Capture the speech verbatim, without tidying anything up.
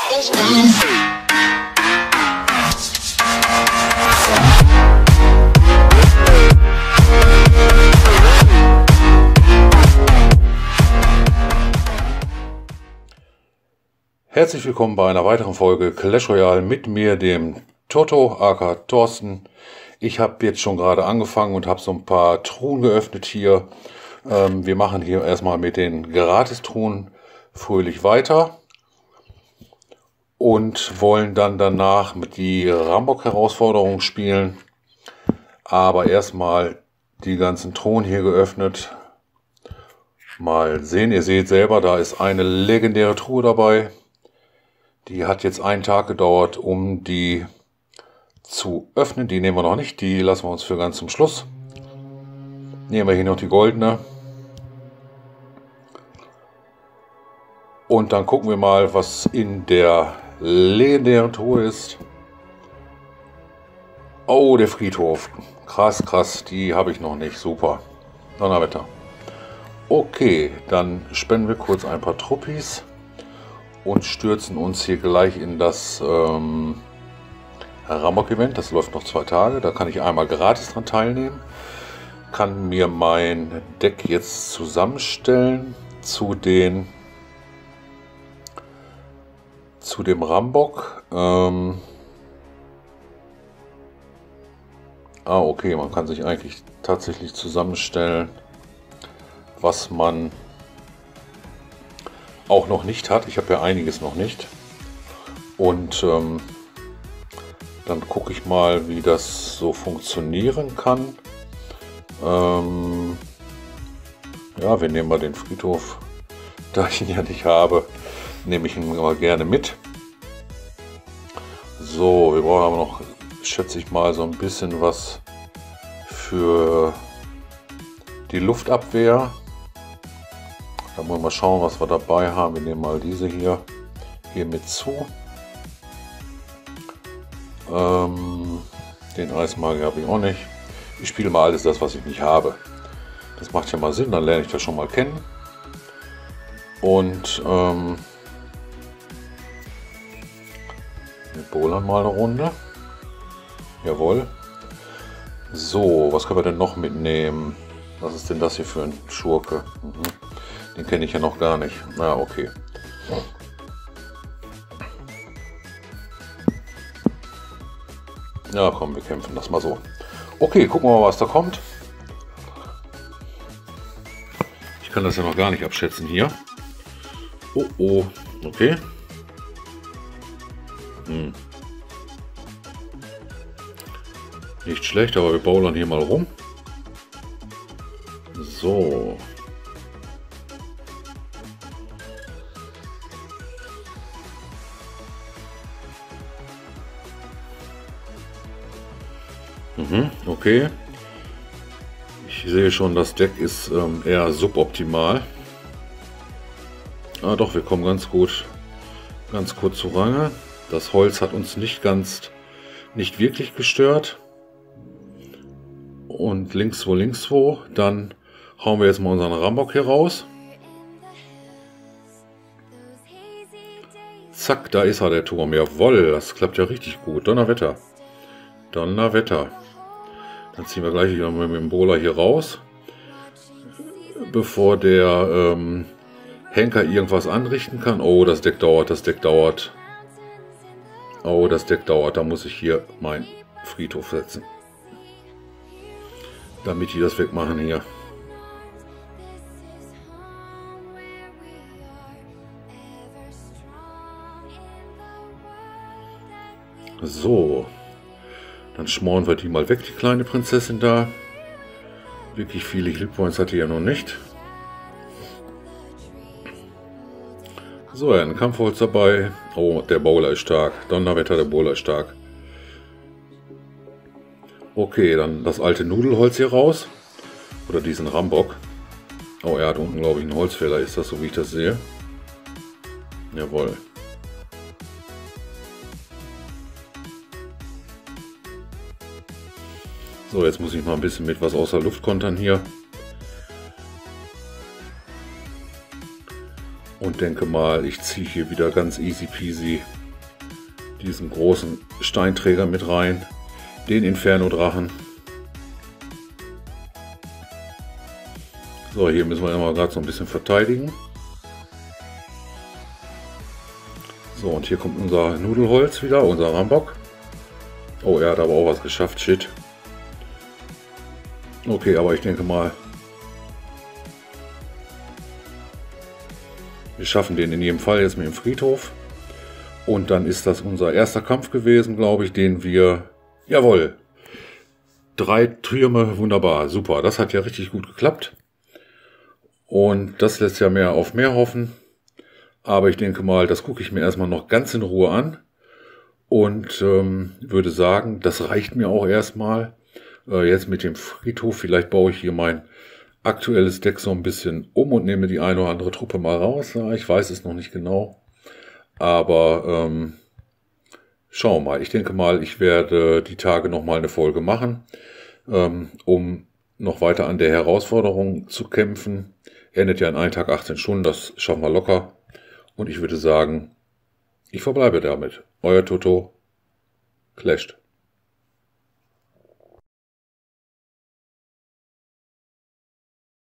Herzlich willkommen bei einer weiteren Folge Clash Royale mit mir, dem Toto aka Thorsten. Ich habe jetzt schon gerade angefangen und habe so ein paar Truhen geöffnet hier. Ähm, wir machen hier erstmal mit den Gratis-Truhen fröhlich weiter und wollen dann danach mit die Rambock-Herausforderung spielen. Aber erstmal die ganzen Truhen hier geöffnet. Mal sehen, ihr seht selber, da ist eine legendäre Truhe dabei. Die hat jetzt einen Tag gedauert, um die zu öffnen. Die nehmen wir noch nicht, die lassen wir uns für ganz zum Schluss. Nehmen wir hier noch die goldene. Und dann gucken wir mal, was in der legendären Truhe ist. Oh, der Friedhof. Krass, krass, die habe ich noch nicht. Super. Donnerwetter. Okay, dann spenden wir kurz ein paar Truppis und stürzen uns hier gleich in das ähm, Rambock-Event. Das läuft noch zwei Tage. Da kann ich einmal gratis dran teilnehmen. Kann mir mein Deck jetzt zusammenstellen zu den zu dem Rambock. Ähm ah, okay, man kann sich eigentlich tatsächlich zusammenstellen, was man auch noch nicht hat. Ich habe ja einiges noch nicht. Und ähm, dann gucke ich mal, wie das so funktionieren kann. Ähm, ja, wir nehmen mal den Friedhof. Da ich ihn ja nicht habe, nehme ich ihn mal gerne mit. So, wir brauchen aber noch, schätze ich mal, so ein bisschen was für die Luftabwehr. Da wollen wir mal schauen, was wir dabei haben. Wir nehmen mal diese hier, hier mit zu. Ähm, den Eismagier habe ich auch nicht. Ich spiele mal alles das, was ich nicht habe. Das macht ja mal Sinn, dann lerne ich das schon mal kennen. Und ähm, wir bowlern mal eine Runde. Jawohl. So, was können wir denn noch mitnehmen? Was ist denn das hier für ein Schurke? Mhm. Den kenne ich ja noch gar nicht. Na, okay. Ja, komm, wir kämpfen das mal so. Okay, gucken wir mal, was da kommt. Ich kann das ja noch gar nicht abschätzen hier. Oh, oh, okay. Hm. Nicht schlecht, aber wir bowlern hier mal rum. So. Mhm, okay. Ich sehe schon, das Deck ist ähm, eher suboptimal. Ah doch, wir kommen ganz gut, ganz kurz zu Range. Das Holz hat uns nicht ganz, nicht wirklich gestört. Und links wo, links wo. Dann hauen wir jetzt mal unseren Rambock hier raus. Zack, da ist er, der Turm. Jawohl, das klappt ja richtig gut. Donnerwetter. Donnerwetter. Dann ziehen wir gleich wieder mit dem Bowler hier raus, bevor der ähm, Henker irgendwas anrichten kann. Oh, das Deck dauert, das Deck dauert. Oh, das Deck dauert. Da muss ich hier meinen Friedhof setzen, damit die das wegmachen hier. So. Dann schmoren wir die mal weg, die kleine Prinzessin da. Wirklich viele Hillpoints hat die ja noch nicht. So, ein Kampfholz dabei. Oh, der Bowler ist stark. Donnerwetter, der Bowler ist stark. Okay, dann das alte Nudelholz hier raus. Oder diesen Rambock. Oh, er hat unten, glaube ich, einen Holzfäller. Ist das so, wie ich das sehe? Jawohl. So, jetzt muss ich mal ein bisschen mit was außer Luft kontern hier. und denke mal, ich ziehe hier wieder ganz easy peasy diesen großen Steinträger mit rein, den Inferno-Drachen. So, hier müssen wir ja mal gerade so ein bisschen verteidigen. So, und hier kommt unser Nudelholz wieder, unser Rambock. Oh, er hat aber auch was geschafft, shit. Okay, aber ich denke mal, wir schaffen den in jedem Fall jetzt mit dem Friedhof. Und dann ist das unser erster Kampf gewesen, glaube ich, den wir... Jawohl! Drei Türme, wunderbar, super. Das hat ja richtig gut geklappt. Und das lässt ja mehr auf mehr hoffen. Aber ich denke mal, das gucke ich mir erstmal noch ganz in Ruhe an. Und ähm, würde sagen, das reicht mir auch erstmal. Äh, jetzt mit dem Friedhof, vielleicht baue ich hier mein aktuelles Deck so ein bisschen um und nehme die eine oder andere Truppe mal raus. Ja, ich weiß es noch nicht genau. Aber ähm, schauen wir mal. Ich denke mal, ich werde die Tage nochmal eine Folge machen, ähm, um noch weiter an der Herausforderung zu kämpfen. Endet ja in einem Tag achtzehn Stunden, das schaffen wir locker. Und ich würde sagen, ich verbleibe damit. Euer Toto, Clashed.